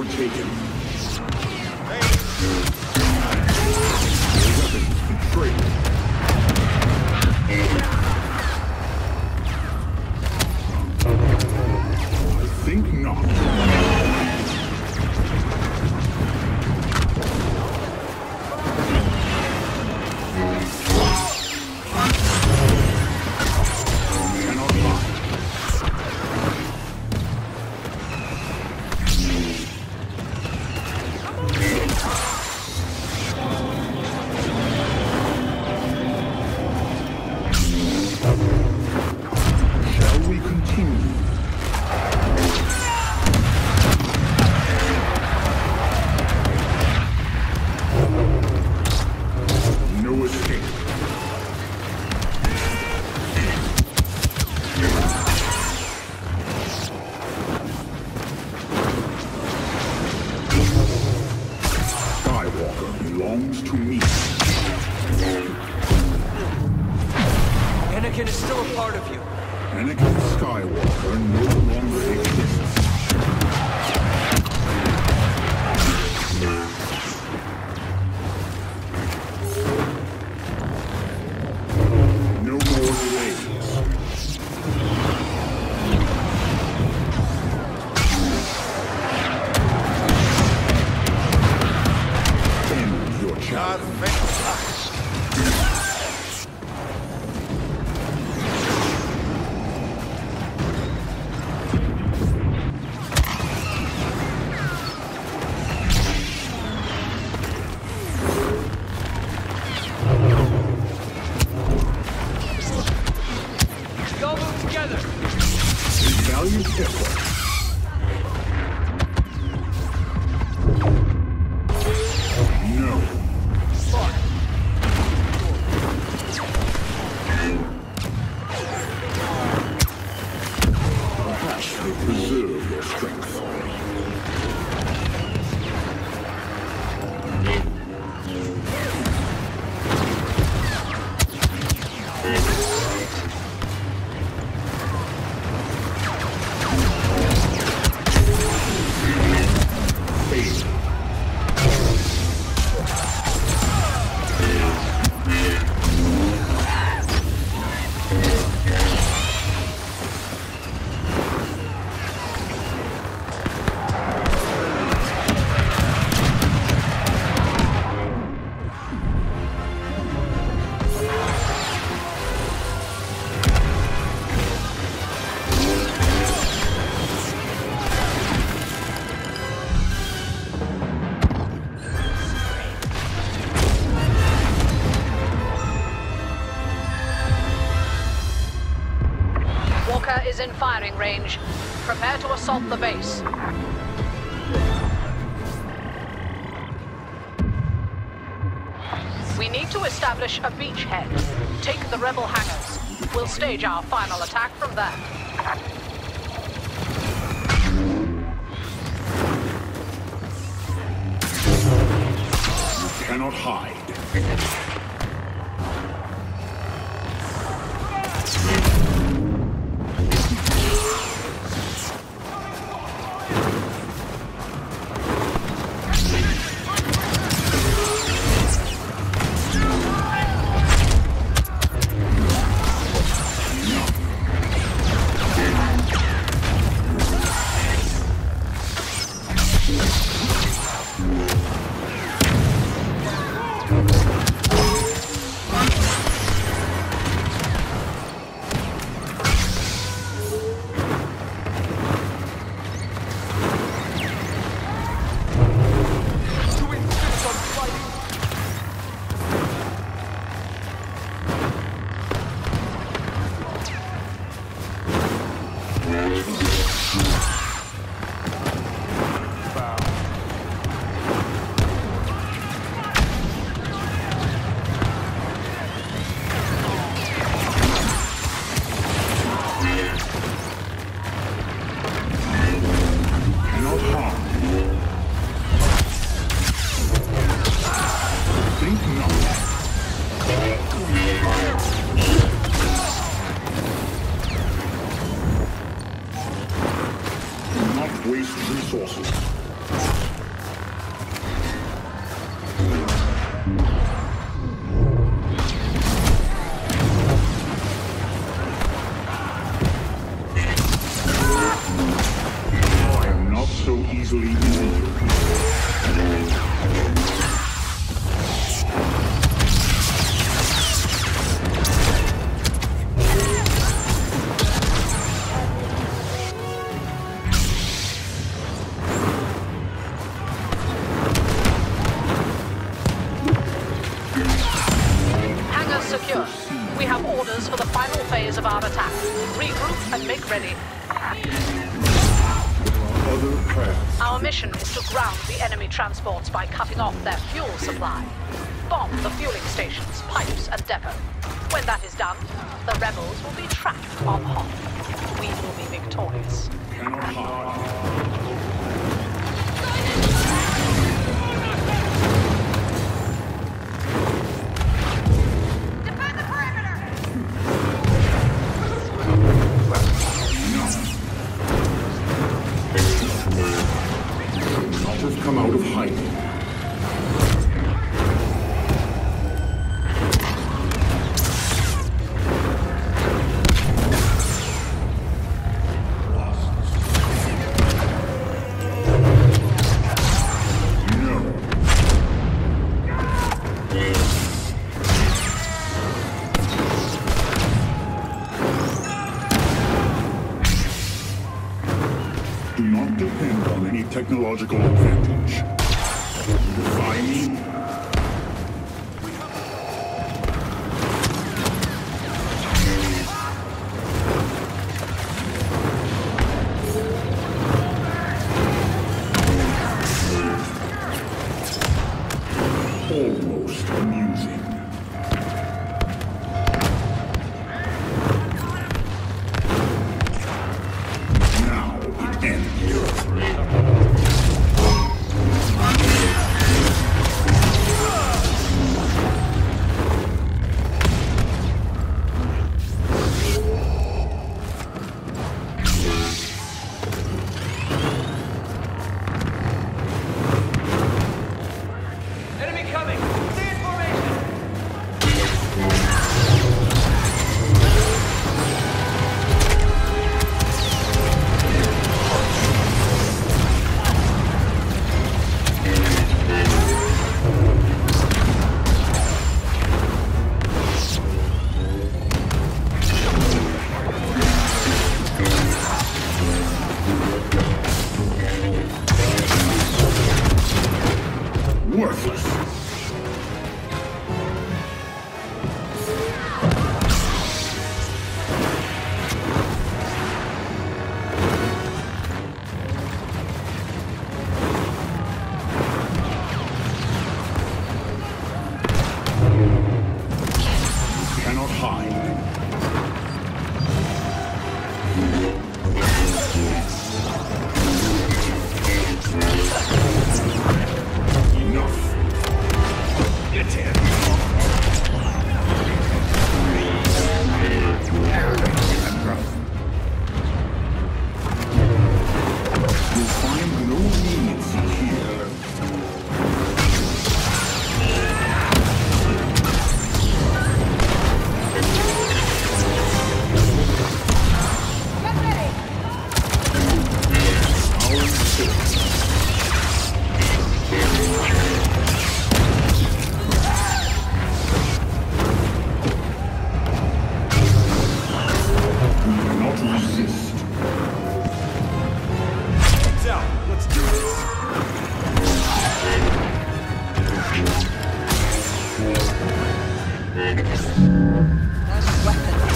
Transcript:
overtaken. Weapons betrayed. I think not. Belongs to me. Anakin is still a part of you. Anakin Skywalker no longer exists. No more delays. God, We all move together. Valiant effort. Preserve your strength. Walker is in firing range. Prepare to assault the base. We need to establish a beachhead. Take the rebel hangars. We'll stage our final attack from there. You cannot hide. Sector secure. We have orders for the final phase of our attack. Regroup and make ready. Other paths. Our mission is to ground the enemy transports by cutting off their fuel supply. Bomb the fueling stations, pipes, and depot. When that is done, the rebels will be trapped on Hoth. We will be victorious. Cannot hide. Defend the perimeter! Not have come out of hiding. Do not depend on any technological advantage. Defy me? Almost amusing. Now it ends. Enemy coming! Stay in formation! Worthless. Cannot hide. Enough. Get in. You'll find no leniency here. Our citizens. Not resist. Lights out! Let's do this! Those weapons